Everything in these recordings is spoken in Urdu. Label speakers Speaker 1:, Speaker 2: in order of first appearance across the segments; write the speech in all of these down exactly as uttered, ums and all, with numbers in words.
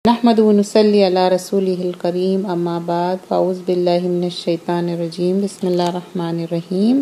Speaker 1: नहमदु व नुसल्ली अला रसूलिहिल करीम अम्मा बाद फ़ाउज़ बिल्लाहि मिनश शैतानिर रजीम बिस्मिल्लाहिर रहमानिर रहीम।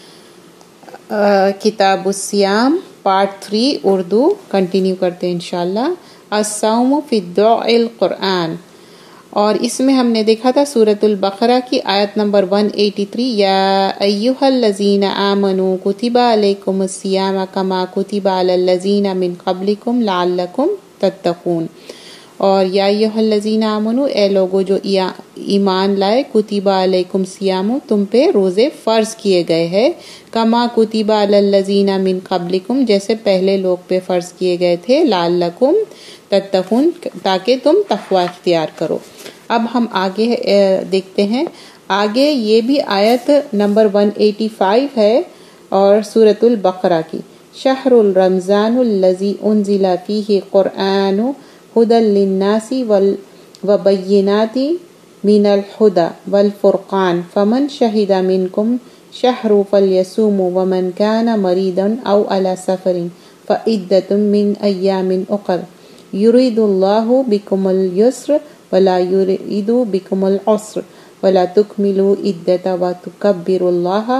Speaker 1: Kitabus Siyam part three Urdu continue करते हैं इंशाअल्लाह। अस्सौम फी दुआइल कुरान, और इसमें हमने देखा था सूरतुल बकरा की आयत नंबर एक सौ तिरासी, या अय्युहल्लज़ीना आमनू कुतिबा अलैकुमुस सियाम कमा कुतिबा अलल लज़ीना मिन क़ब्लिकुम लअल्लकुम तत्तक़ून। और या अय्युहल्लज़ीना आमनू, ए लोगो जो ईमान लाए, कुतिबा अलैकुम सियामु, तुम पे रोज़े फ़र्ज़ किए गए हैं, कमा कुतिबा अलल लज़ीना मिन क़ब्लिकुम, जैसे पहले लोग पे फ़र्ज़ किए गए थे, लअल्लकुम तत्तक़ून, ताकि तुम तक़वा इख्तियार करो। अब हम आगे देखते हैं। आगे ये भी आयत नंबर एक सौ पचासी है और सूरतुल बकरा की। शहरुल रमज़ानुल लज़ी उन्ज़िला फ़ीहि क़ुरआनु हुदल लिन्नासी वल व बय्यिनाति मिनल हुदा वल फ़ुरक़ान फ़मन शहिदा मिनकुम शहरु फ़लयसूमु वमन काना मरीदन औ अला सफ़रिन फ़इद्दतुम मिन अय्यामिन उख़र युरीदुल्लाहु बिकुमुल युस्र वला युरीदु बिकुमुल उस्र वला तुकमिलु इद्दत व तुकब्बिरुल्लाह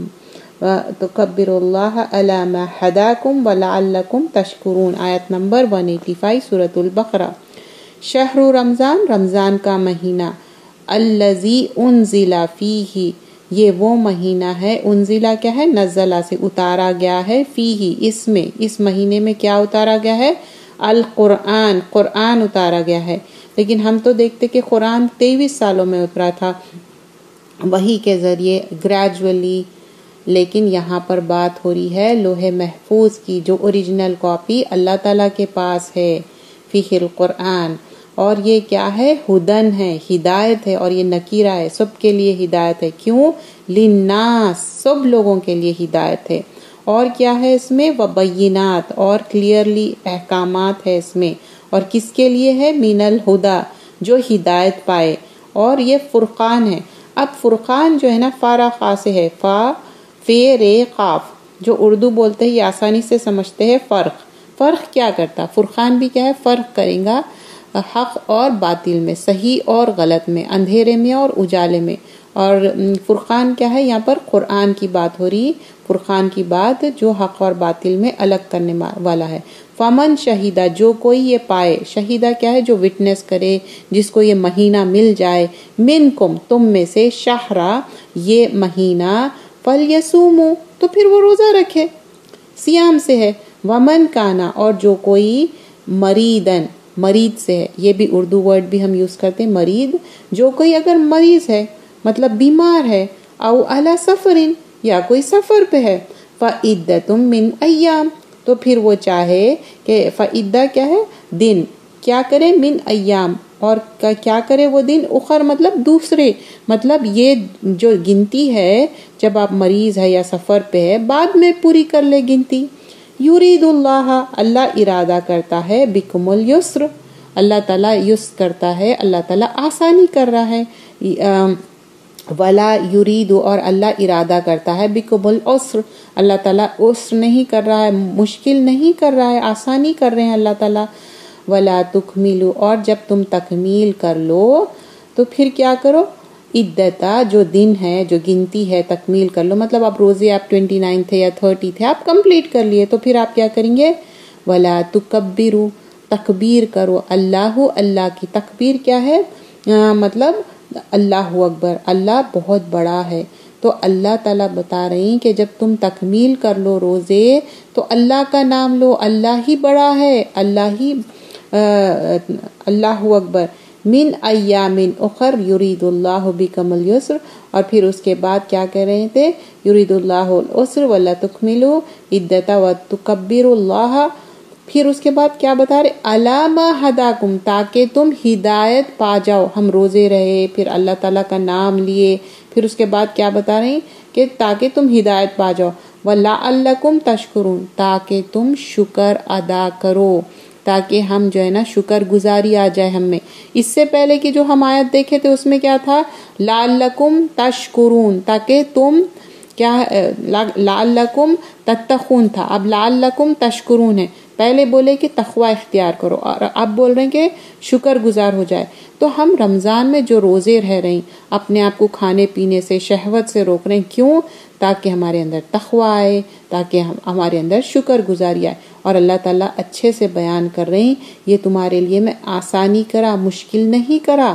Speaker 1: व तुकब्बिरुल्लाह अला मा हदाकुम व लअल्लकुम तशकुरून। आयत नंबर एक सौ पचासी सूरतुल बकरा। शहरु रमज़ान, रमज़ान का महीना, अल्लज़ी उन्ज़िला फ़ीही, ये वो महीना है, उन्ज़िला क्या है, नज़ला से उतारा गया है, फ़ीही इसमें, इस महीने में क्या उतारा गया है, अल कुरान, कुरान उतारा गया है। लेकिन हम तो देखते कि कुरान तेईस सालों में उतरा था वही के ज़रिए ग्रेजुअली, लेकिन यहाँ पर बात हो रही है लोहे महफूज की, जो ओरिजिनल कॉपी अल्लाह ताला के पास है, फ़ीहिल कुरान। और ये क्या है, हुदन है, हिदायत है, और ये नकीरा है, सबके लिए हिदायत है। क्यों? लिन्नास, सब लोगों के लिए हिदायत है। और क्या है इसमें, व बय्यिनात, और क्लियरली अहकामात है इसमें। और किसके लिए है, मिनल हुदा, जो हिदायत पाए। और ये फुरकान है। अब फुरकान जो है ना, फारा खा से है, फा फे रे काफ, जो उर्दू बोलते हैं ये आसानी से समझते हैं। फ़र्क, फ़र्क क्या करता, फुरकान भी क्या है, फ़र्क करेगा हक और बातिल में, सही और गलत में, अंधेरे में और उजाले में। और फुरकान क्या है, यहाँ पर कुरान की बात हो रही, फुरकान की बात जो हक और बातिल में अलग करने वाला है। फमन शहीदा, जो कोई ये पाए, शहीदा क्या है, जो विटनेस करे, जिसको ये महीना मिल जाए, मिनकुम, तुम में से, शहरा, ये महीना, फलयसूमु, तो फिर वो रोज़ा रखे, सियाम से है। वमन काना, और जो कोई मरीदन, मरीद से है, ये भी उर्दू वर्ड भी हम यूज़ करते हैं, मरीद, जो कोई अगर मरीज है, मतलब बीमार है, औ अला सफरिन, या कोई सफ़र पे है, फ़इद्दतुम मिन अय्याम, तो फिर वो चाहे कि फ़इद्दा क्या है, दिन, क्या करे, मिन अय्याम, और क्या करे वो दिन, उखर मतलब दूसरे, मतलब ये जो गिनती है, जब आप मरीज है या सफ़र पे है, बाद में पूरी कर ले गिनती। युरीदुल्लाह, अल्लाह इरादा करता है, बिकुमुल युस्र, अल्लाह ताला युस्र करता है, अल्लाह ताला आसानी कर रहा है। वला युरीदु, और अल्लाह इरादा करता है, बिकुमुल उस्र, अल्लाह ताला उस्र नहीं कर रहा है, मुश्किल नहीं कर रहा है, आसानी कर रहे हैं अल्लाह ताला। वला तुकमिलु, और जब तुम तकमील कर लो तो फिर क्या करो, इद्दता, जो दिन है, जो गिनती है, तकमील कर लो, मतलब आप रोज़े आप उनतीस थे या तीस थे, आप कंप्लीट कर लिए, तो फिर आप क्या करेंगे, वला तुकब्बिरु, तकबीर करो, अल्लाहु, अल्लाह की तकबीर क्या है, आ, मतलब अल्लाहु अकबर, अल्लाह बहुत बड़ा है। तो अल्लाह ताला बता रही कि जब तुम तकमील कर लो रोज़े, तो अल्लाह का नाम लो, अल्लाह ही बड़ा है, अल्लाह ही अल्लाहु अकबर। मिन अय्यामिन उखर युरीदुल्लाहु बिकुमुल युस्र, और फिर उसके बाद क्या कह रहे थे, युरीदुल्लाहुल उस्र वला तुकमिलु इद्दता व तुकब्बिरुल्लाह। फिर उसके बाद क्या बता रहे, अलामा हदाकुम, ताकि तुम हिदायत पा जाओ। हम रोज़े रहे, फिर अल्लाह ताला का नाम लिए, फिर उसके बाद क्या बता रहे हैं कि ताकि तुम हिदायत पा जाओ। वला अल्लकुम तशकुरून, ताकि तुम शुक्र अदा करो, ताकि हम जो है ना शुक्र गुजारी आ जाए हम में। इससे पहले की जो हम आयत देखे थे उसमें क्या था, लअल्लकुम तशकुरून, ताकि तुम क्या, लअल्लकुम तत्तक़ून था, अब लअल्लकुम तशकुरून है, پہلے بولے کہ تقوی اختیار کرو اور اب بول رہے ہیں کہ شکر گزار ہو جائے. تو ہم رمضان میں جو روزے رہ رہے ہیں اپنے آپ کو کھانے پینے سے شہوت سے روک رہے ہیں, کیوں؟ تاکہ ہمارے اندر تقوی آئے, تاکہ ہم ہمارے اندر شکر گزاری آئے. اور اللہ تعالیٰ اچھے سے بیان کر رہے ہیں یہ تمہارے لیے میں آسانی کرا, مشکل نہیں کرا.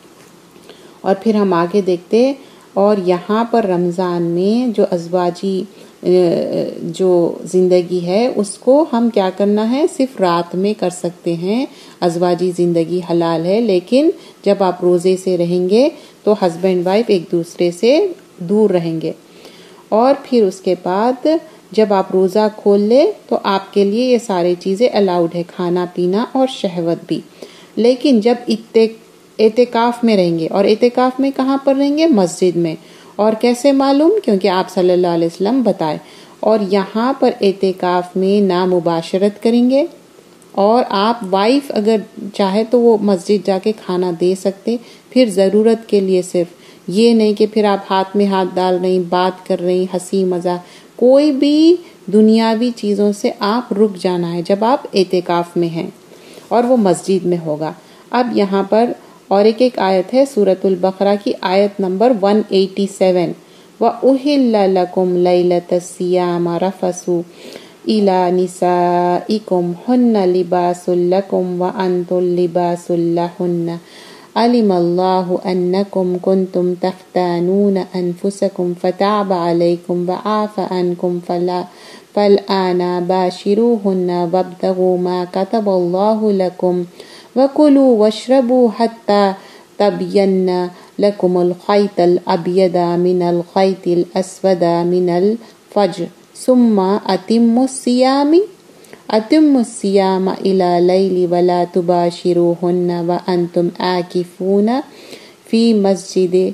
Speaker 1: اور پھر ہم آگے دیکھتے, اور یہاں پر رمضان میں جو ازواجی جو زندگی ہے اس کو ہم کیا کرنا ہے, صرف رات میں کر سکتے ہیں. ازواجی زندگی حلال ہے, لیکن جب آپ روزے سے رہیں گے تو ہسبینڈ وائف ایک دوسرے سے دور رہیں گے. اور پھر اس کے بعد جب آپ روزہ کھول لے تو آپ کے لیے یہ ساری چیزیں الاؤڈ ہے, کھانا پینا اور شہوت بھی. لیکن جب اعتکاف میں رہیں گے, اور اعتکاف میں کہاں پر رہیں گے؟ مسجد میں. اور کیسے معلوم؟ کیونکہ آپ صلی اللہ علیہ وسلم بتائے. اور یہاں پر اعتکاف میں نہ مباشرت کریں گے, اور آپ وائف اگر چاہے تو وہ مسجد جا کے کھانا دے سکتے, پھر ضرورت کے لیے صرف. یہ نہیں کہ پھر آپ ہاتھ میں ہاتھ ڈال رہی, بات کر رہی, ہنسی مذاق, کوئی بھی دنیاوی چیزوں سے آپ رک جانا ہے جب آپ اعتکاف میں ہیں, اور وہ مسجد میں ہوگا. اب یہاں پر اور ایک ایک آیت ہے سورۃ البقرہ کی آیت نمبر ایک سو ستاسی. وَأُحِلَّ لَكُمْ لَيْلَةَ الصِّيَامِ رَفَثُوا إِلَى نِسَائِكُمْ هُنَّ لِبَاسٌ لَكُمْ وَأَنْتُمْ لِبَاسٌ لَهُنَّ عَلِمَ اللَّهُ أَنَّكُمْ كُنْتُمْ تَخْتَانُونَ أَنفُسَكُمْ فَتَابَ عَلَيْكُمْ وَعَافَ عَنْكُمْ فَلَا فَالْآنَ بَاشِرُوهُنَّ وَابْتَغُوا مَا كَتَبَ اللَّهُ لَكُمْ وَكُلُوا وَاشْرَبُوا حَتَّى تَبْيَنَّ لَكُمُ الْخَيْطُ الْأَبْيَضُ مِنَ الْخَيْطِ الْأَسْوَدِ مِنَ الْفَجْرِ ثُمَّ أَتِمُّوا الصِّيَامَ أَتِمُّوا الصِّيَامَ إِلَى اللَّيْلِ وَلَا تُبَاشِرُوهُنَّ وَأَنْتُمْ عَاكِفُونَ فِي الْمَسْجِدِ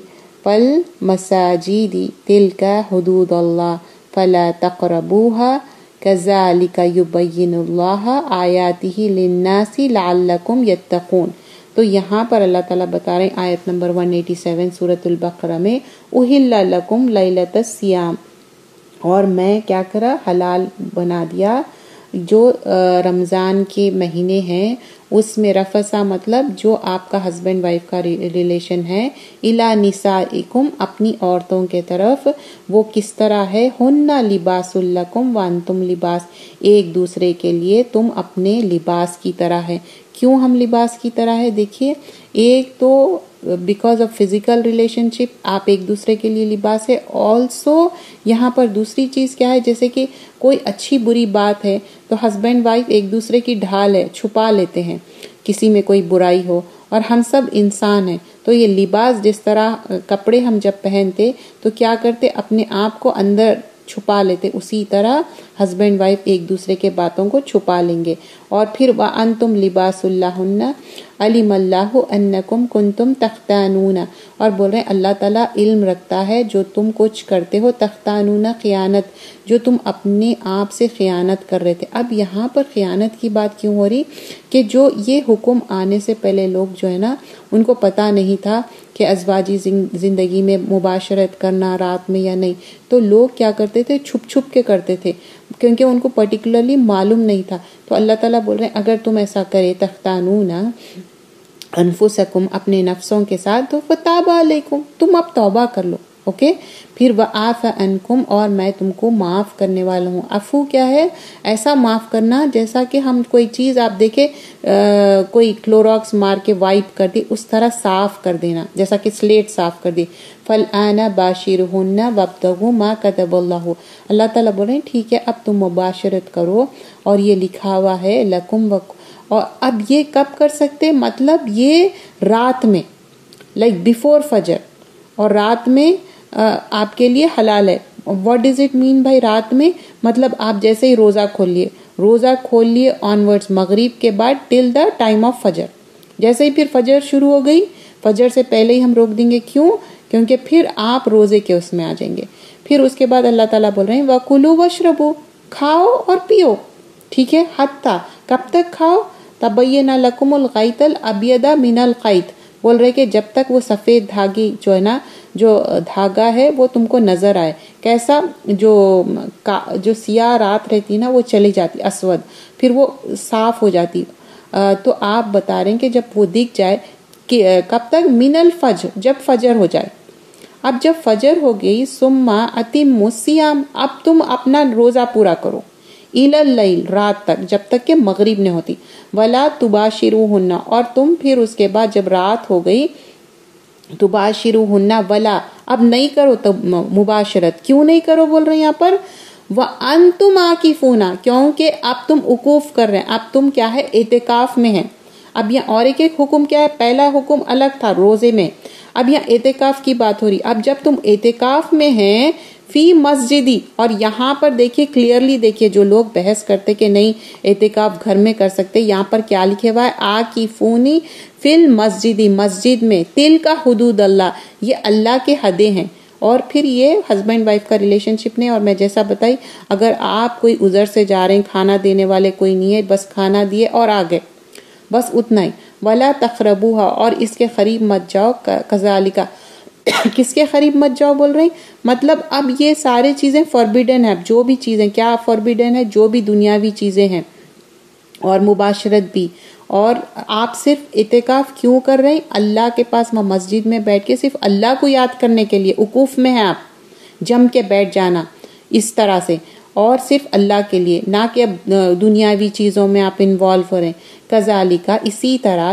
Speaker 1: وَالْمَسَاجِدِ تِلْكَ حُدُودُ اللَّهِ فَلَا تَقْرَبُوهَا كَذَلِكَ يُبَيِّنُ اللَّهُ آيَاتِهِ لِلنَّاسِ لَعَلَّكُمْ يَتَّقُونَ. تو یہاں پر اللہ تعالیٰ بتا رہے ہیں آیت نمبر ایک سو ستاسی سورۃ البقرہ میں, اُحِلَّ لَكُمْ لَيْلَةَ الصِّيَامِ, اور میں کیا کرا, حلال بنا دیا جو رمضان کے مہینے ہیں اس میں. رفسا مطلب جو آپ کا ہسبینڈ وائف کا ریلیشن ہے, الا نسائکم اپنی عورتوں کے طرف, وہ کس طرح ہے, ہن لباس لکم وانتم لباس, ایک دوسرے کے لیے تم اپنے لباس کی طرح ہے. کیوں ہم لباس کی طرح ہے؟ دیکھیے, ایک تو because of physical relationship آپ ایک دوسرے کے لیے لباس ہے. آلسو یہاں پر دوسری چیز کیا ہے, جیسے کہ کوئی اچھی بری بات ہے تو ہسبینڈ وائف ایک دوسرے کی ڈھال ہے, چھپا لیتے ہیں کسی میں کوئی برائی ہو, اور ہم سب انسان ہیں. تو یہ لباس جس طرح کپڑے ہم جب پہنتے تو کیا کرتے, اپنے آپ کو اندر چھپا لیتے, اسی طرح ہسبینڈ وائف ایک دوسرے کے باتوں کو چھپا لیں گے. اور پھر وَأَنْتُمْ لِبَاسٌ لَهُنَّ عَلِمَ اللَّهُ أَنَّكُمْ كُنْتُمْ تَخْتَانُونَ, اور بول رہے ہیں اللہ تعالیٰ علم رکھتا ہے جو تم کچھ کرتے ہو, تختانون خیانت, جو تم اپنے آپ سے خیانت کر رہے تھے. اب یہاں پر خیانت کی بات کیوں ہو رہی, کہ جو یہ حکم آنے سے پہلے لوگ جو ہے نا ان کو پتہ نہیں تھا کہ ازواجی زندگی میں مباشرت کرنا رات میں یا نہیں, تو لوگ کیا کرتے تھے, چھپ چھپ کے کرتے تھے, کیونکہ ان کو پرٹیکولرلی معلوم نہیں تھا. تو اللہ تعالیٰ بول رہے ہیں اگر تم ایسا کرے, تختانون انفسکم اپنے نفسوں کے ساتھ, تو فتاب علیکم تم اب توبہ کر لو. اوکے, پھر وعاف عنکم, اور میں تم کو معاف کرنے والا ہوں. عفو کیا ہے, ایسا معاف کرنا جیسا کہ ہم کوئی چیز آپ دیکھیں کوئی کلوراکس مار کے وائپ کر دی, اس طرح صاف کر دینا, جیسا کہ سلیٹ صاف کر دی. فَالْآنَ بَاشِرُهُنَّ وَابْتَغُوا مَا كَتَبَ اللَّهُ, اللہ تعالیٰ بول رہے ہیں ٹھیک ہے اب تم مباشرت کرو, اور یہ لکھا ہوا ہے لکم وک. اور اب یہ کب کر سکتے, مطلب یہ رات میں, لائک بیفور فجر, اور رات میں آپ کے لیے حلال ہے. واٹ ڈز اٹ مین بھائی رات میں, مطلب آپ جیسے ہی روزہ کھول لیے, روزہ کھول لیے آنورڈز مغرب کے بعد ٹل دا ٹائم آف فجر, جیسے ہی پھر فجر شروع ہو گئی, فجر سے پہلے ہی ہم روک دیں گے. کیوں؟ کیونکہ پھر آپ روزے کے اس میں آ جائیں گے. پھر اس کے بعد اللہ تعالیٰ بول رہے ہیں وَكُلُوا وَاشْرَبُوا, کھاؤ اور پیو. ٹھیک ہے, حتیٰ کب تک کھاؤ, تَبَيَّنَ لَكُمُ الْخَيْطُ الْأَبْيَضُ مِنَ الْخَيْطِ, بول رہے کہ جب تک وہ سفید دھاگی جو ہے نا جو دھاگا ہے وہ تم کو نظر آئے. کیسا؟ جو جو سیاہ رات رہتی نا وہ چلی جاتی اسود، پھر وہ صاف ہو جاتی. تو آپ بتا رہے ہیں کہ جب وہ دکھ جائے کہ کب تک؟ من الفجر، جب فجر ہو جائے. اب جب فجر ہو گئی ثم اتم الصیام، اب تم اپنا روزہ پورا کرو، الی اللیل، رات تک، جب تک کہ مغرب نہیں ہوتی. ولا تباشروہن، اور تم پھر اس کے بعد جب رات ہو گئی تباشروہن، ولا، اب نہیں کرو تو مباشرت. کیوں نہیں کرو بول رہے ہیں یہاں پر؟ وانتم عاکفون، کیونکہ اب تم وقوف کر رہے ہیں، اب تم کیا ہے؟ اعتکاف میں ہیں. اب یہاں اور ایک ایک حکم کیا ہے؟ پہلا حکم الگ تھا روزے میں، اب یہاں اعتکاف کی بات ہو رہی. اب جب تم اعتکاف میں ہیں فی مسجدی، اور یہاں پر دیکھیے کلیئرلی، دیکھیے جو لوگ بحث کرتے کہ نہیں اعتکاف گھر میں کر سکتے، یہاں پر کیا لکھے ہوا ہے؟ عاکفونی فی المسجدی، مسجد میں. تل کا حدود اللہ، یہ اللہ کے حدیں ہیں. اور پھر یہ ہسبینڈ وائف کا ریلیشن شپ نہیں. اور میں جیسا بتائی، اگر آپ کوئی عذر سے جا رہے ہیں، کھانا دینے والے کوئی نہیں ہے، بس کھانا دیے اور آ گئے، بس اتنا ہی. ولا تقربوها، اور اس کے قریب مت جاؤ. کذالک، کس کے قریب مت جاؤ بول رہے ہیں؟ مطلب اب یہ سارے چیزیں فوربیڈن ہے. جو بھی چیزیں کیا فوربیڈن ہے؟ جو بھی دنیاوی چیزیں ہیں، اور مباشرت بھی. اور آپ صرف اعتکاف کیوں کر رہے ہیں؟ اللہ کے پاس مسجد میں بیٹھ کے صرف اللہ کو یاد کرنے کے لیے وقوف میں ہیں آپ، جم کے بیٹھ جانا اس طرح سے، اور صرف اللہ کے لیے، نہ کہ دنیاوی چیزوں میں آپ انوالو ہو رہے ہیں. کذالک، اسی طرح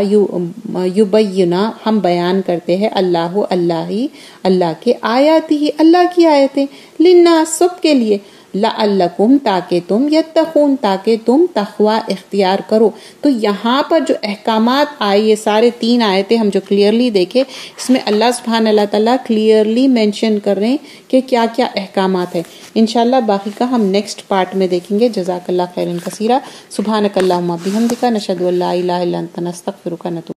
Speaker 1: یبینا، ہم بیان کرتے ہیں، اللہ اللہ ہی، اللہ کے آیات ہی، اللہ کی آیتیں، للناس، سب کے لیے، لعلکم، تاکہ تم، یتقون، تاکہ تم تقوی اختیار کرو. تو یہاں پر جو احکامات آئے، یہ سارے تین آیتیں ہم جو کلیئرلی دیکھے، اس میں اللہ سبحانہ اللہ تعالیٰ کلیئرلی مینشن کر رہے ہیں کہ کیا کیا احکامات ہیں. انشاءاللہ باقی کا ہم نیکسٹ پارٹ میں دیکھیں گے. جزاک اللہ خیرا کثیرا. سبحانک اللہم و بحمدک، نشہد ان لا الہ الا انت، نستغفرک، نتوب